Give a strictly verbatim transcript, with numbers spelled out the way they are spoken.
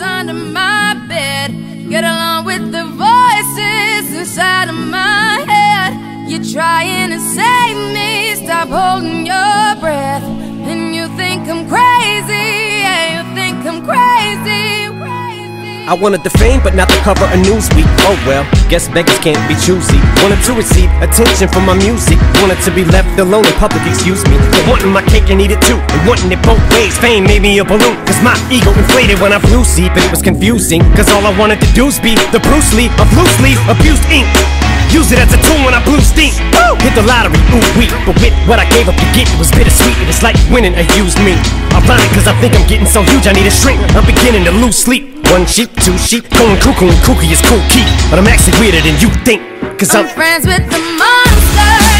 under my bed. Get along with the voices inside of my head. You're trying to save me, stop holding your breath. And you think I'm crazy, yeah, you think I'm crazy, crazy. I wanted the fame, but not the cover of Newsweek. Oh well, guess beggars can't be choosy. Wanted to receive attention from my music. Wanted to be left alone in public, excuse me. But wanting my cake and eat it too, and wanting it both ways. Fame made me a balloon, cause my ego inflated when I flew see. But it was confusing, cause all I wanted to do was be the Bruce Lee of loosely abused ink. Use it as a tool when I blew steam. Woo! Hit the lottery, ooh wee. But with what I gave up to get, it was bittersweet. It was like winning a used me. Ironic, cause I think I'm getting so huge I need a shrink. I'm beginning to lose sleep. One sheep, two sheep, going cuckoo and kooky is cool key. But I'm actually weirder than you think, cause I'm, I'm friends with the monster.